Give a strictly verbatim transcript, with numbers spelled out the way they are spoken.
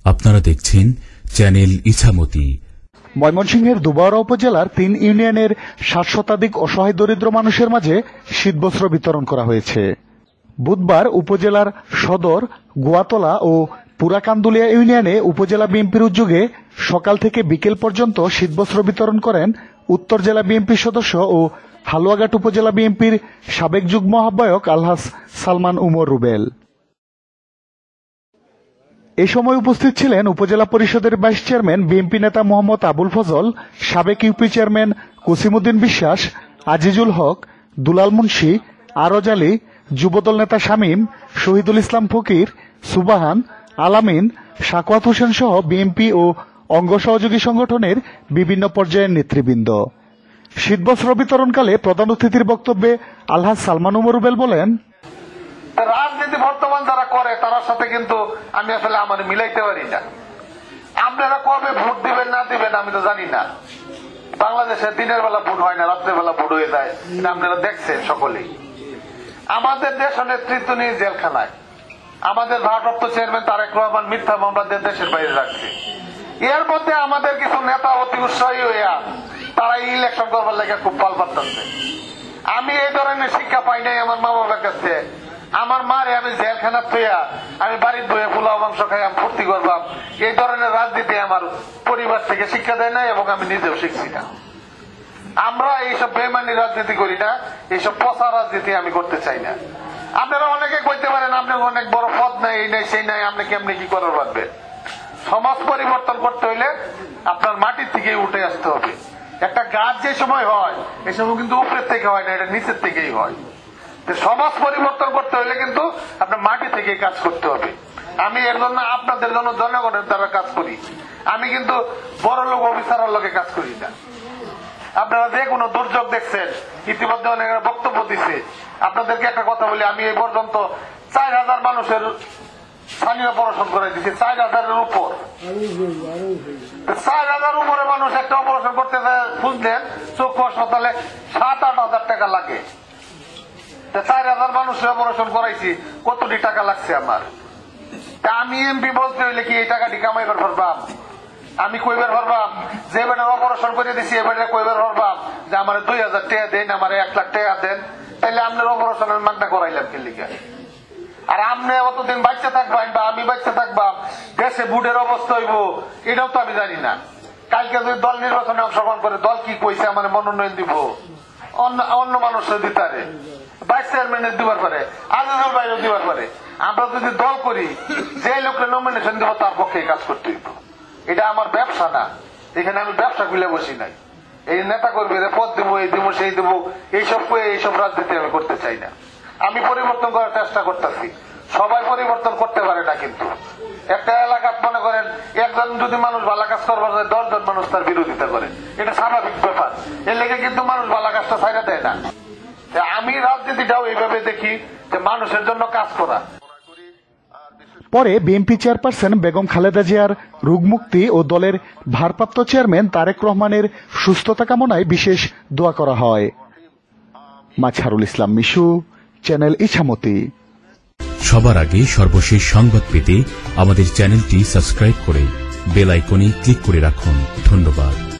আপনারা দেখছেন চ্যানেল ইছামতি। ময়মনসিংহের দুবাউড়া উপজেলার তিন ইউনিয়নের ষাট শতাধিক অসহায় দরিদ্র মানুষের মাঝে শীতবস্ত্র বিতরণ করা হয়েছে। বুধবার উপজেলার সদর গোয়াতলা ও পুরাকান্দুলিয়া ইউনিয়নে উপজেলা বিএনপির উদ্যোগে সকাল থেকে বিকেল পর্যন্ত শীতবস্ত্র বিতরণ করেন উত্তর জেলা বিএনপির সদস্য ও হালুয়াঘাট উপজেলা বিএনপির সাবেক যুগ্ম আহ্বায়ক আলহাজ সালমান উমর রুবেল। এ সময় উপস্থিত ছিলেন উপজেলা পরিষদের ভাইস চেয়ারম্যান বিএনপি নেতা মোহাম্মদ আবুল ফজল, সাবেক ইউপি চেয়ারম্যান কসিমউদ্দিন বিশ্বাস, আজিজুল হক, দুলাল মুন্সি, আরজ আলী, যুবদল নেতা শামীম, শহীদুল ইসলাম ফকির, সুবাহান, আলামিন, সাকওয়াত হোসেন সহ বিএনপি ও অঙ্গ সহযোগী সংগঠনের বিভিন্ন পর্যায়ের নেতৃবৃন্দ। শীতবস্ত্র বিতরণকালে প্রধান অতিথির বক্তব্যে আলহাজ সালমান উমর রুবেল বলেন, রাজনীতি বর্তমান যারা করে তার সাথে কিন্তু আমি আসলে আমার মিলাইতে পারি না। আপনারা কবে ভোট দিবেন না দিবেন আমি তো জানি না। বাংলাদেশে দিনের বেলা ভোট হয় না, রাত্রের বেলা ভোট হয়ে যায়, আপনারা দেখছেন সকলেই। আমাদের দেশ নেতৃত্ব নিয়ে জেলখানায়, আমাদের ভারপ্রাপ্ত চেয়ারম্যান তারেক রহমান মিথ্যা মামলাদের দেশের বাইরে রাখছে। এর মধ্যে আমাদের কিছু নেতা অতি উৎসাহী হইয়া তারা ইলেকশন করবার লেগে খুব পাল পাচ্ছে। আমি এই ধরনের শিক্ষা পাই নাই আমার মা বাবার কাছে। আমার মারে আমি জেলখানা পেয়া আমি বাড়ির বইয়ে পোলাও মাংস খাই আমি ফুর্তি করবাম, এই ধরনের রাজনীতি আমার পরিবার থেকে শিক্ষা দেয় না এবং আমি নিজেও শিখছি না। আমরা এইসব বেমানি রাজনীতি করি না, এইসব পচা রাজনীতি আমি করতে চাই না। আপনারা অনেকে কইতে পারেন আপনার অনেক বড় পদ নাই, এই নাই সেই নাই, আপনি কেমনি কি করার পারবেন। সমাজ পরিবর্তন করতে হইলে আপনার মাটির থেকে উঠে আসতে হবে। একটা গাছ যে সময় হয় এই সময় কিন্তু উপরের থেকে হয় না, এটা নিচের থেকেই হয়। সমাজ পরিবর্তন করতে হলে কিন্তু আপনার মাটি থেকে কাজ করতে হবে। আমি এর জন্য আপনাদের জন্য জনগণের দ্বারা কাজ করি, আমি কিন্তু বড় লোক অফিসারের লোকে কাজ করি না। আপনারা যে কোনো দুর্যোগ দেখছেন, ইতিমধ্যে অনেক বক্তব্য দিচ্ছে। আপনাদেরকে একটা কথা বলি, আমি এই পর্যন্ত চার হাজার মানুষের স্থানীয় অপারেশন করে দিচ্ছি, চার হাজারের উপর। চার হাজার উপরে মানুষ একটা অপারেশন করতে খুঁজলেন চক্ষু হাসপাতালে সাত আট হাজার টাকা লাগে। চার হাজার মানুষের অপারেশন করাইছি, কতটি টাকা লাগছে আমার। আমি এমপি বলতে হইলে কি এই টাকাটি কামাইবার পারবাম? আমি কইবার পারবাম যে বেটার অপারেশন করে দিচ্ছি এ বেটার কইবার পারবাম যে আমার দুই হাজার টাকা দেন, আমার এক লাখ টাকা দেন, তাহলে আপনার অপারেশনের মাগনা করাইলাম কি লিখা? আর আপনি অতদিন বাচ্চা থাকবেন বা আমি বাচ্চা থাকবাম, দেশে বুটের অবস্থা হইব এটাও তো আমি জানি না। কালকে যদি দল নির্বাচনে অংশগ্রহণ করে দল কি কইছে আমার মনোনয়ন দিব, অন্য মানুষের দিতারে ভাইস চেয়ারম্যানের দিবার পারে, আজাদের বাইরেও দিবার পারে। আমরা যদি দল করি যে লোককে নমিনেশন দিব তার পক্ষে কাজ করতে হইব। এটা আমার ব্যবসা না, এখানে আমি ব্যবসা খুলে বসি নাই। এই নেতা করবে পদ দিব, এই দিব, সেই দিব, এইসব এইসব রাজনীতি আমি করতে চাই না। আমি পরিবর্তন করার চেষ্টা করতেছি, সবাই পরিবর্তন করতে পারে না। কিন্তু একটা এলাকা মনে করেন একজন যদি মানুষ ভালো কাজ করবার যায় দশ জন মানুষ তার বিরোধিতা করে, এটা স্বাভাবিক ব্যাপার। এর লেগে কিন্তু মানুষ ভালো কাজটা ছাইড়া দেয় না। আমি রাজনীতিটাও এইভাবে দেখি যে মানুষের জন্য কাজ করা। পরে বিএনপি চেয়ারপারসন বেগম খালেদা জিয়ার রোগমুক্তি ও দলের ভারপ্রাপ্ত চেয়ারম্যান তারেক রহমানের সুস্থতা কামনায় বিশেষ দোয়া করা হয়। মাঝহারুল ইসলাম মিশু, চ্যানেল ইছামতি। সবার আগে সর্বশেষ সংবাদ পেতে আমাদের চ্যানেলটি সাবস্ক্রাইব করে বেল আইকনে ক্লিক করে রাখুন। ধন্যবাদ।